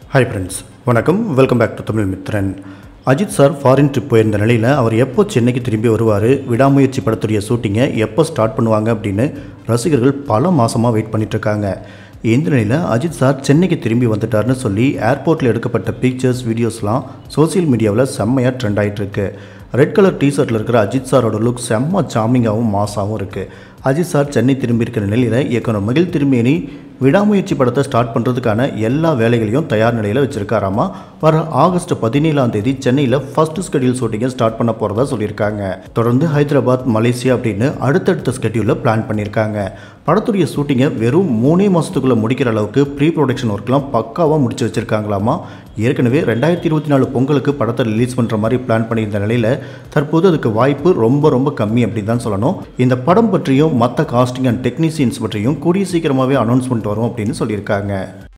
Hi friends, வணக்கம். Welcome back to Tamilmithran. Ajith sir foreign trip போயிருந்த நிலையில் அவர் எப்போ சென்னைக்கு திரும்பி வருவார், விடாமுயற்சி படத்துடைய ஷூட்டிங்கை எப்போ ஸ்டார்ட் பண்ணுவாங்க அப்படின்னு ரசிகர்கள் பல மாதமாக வெயிட் பண்ணிட்டுருக்காங்க. இந்த நிலையில் அஜித் சார் சென்னைக்கு திரும்பி வந்துட்டார்னு சொல்லி ஏர்போர்ட்டில் எடுக்கப்பட்ட பிக்சர்ஸ் வீடியோஸ்லாம் சோசியல் மீடியாவில் செம்மையாக ட்ரெண்ட் ஆகிட்டு இருக்கு. ரெட் கலர் டிஷர்ட்டில் இருக்கிற அஜித் சாரோட லுக் செம்ம சாமிங்காகவும் மாசாகவும் இருக்குது. அஜித் சார் சென்னை திரும்பி இருக்கிற நிலையில் இயக்குனர் மகிழ் திருமேனி விடாமுயற்சி படத்தை ஸ்டார்ட் பண்ணுறதுக்கான எல்லா வேலைகளையும் தயார் நிலையில் வச்சுருக்காராமா. வர ஆகஸ்ட் 17 சென்னையில் ஃபர்ஸ்ட் ஸ்கெடியூல் ஷூட்டிங்கை ஸ்டார்ட் பண்ண போகிறதா சொல்லியிருக்காங்க. தொடர்ந்து ஹைதராபாத், மலேசியா அப்படின்னு அடுத்தடுத்த ஸ்கெடியூலில் பிளான் பண்ணியிருக்காங்க. படத்துடைய ஷூட்டிங்கை வெறும் 3 மாதத்துக்குள்ளே முடிக்கிற அளவுக்கு ப்ரீ ப்ரொடக்ஷன் ஒர்க்லாம் பக்காவாக முடிச்சு வச்சுருக்காங்களாமா. ஏற்கனவே 2024 பொங்கலுக்கு படத்தை ரிலீஸ் பண்ணுற மாதிரி பிளான் பண்ணியிருந்த நிலையில் தற்போது அதுக்கு வாய்ப்பு ரொம்ப கம்மி அப்படின்னு தான் சொல்லணும். இந்த படம் பற்றியும் மற்ற காஸ்டிங் அண்ட் டெக்னீஷியன்ஸ் பற்றியும் கூடிய சீக்கிரமாகவே அனௌன்ஸ்மெண்ட் வரும் அப்படின்னு சொல்லியிருக்காங்க.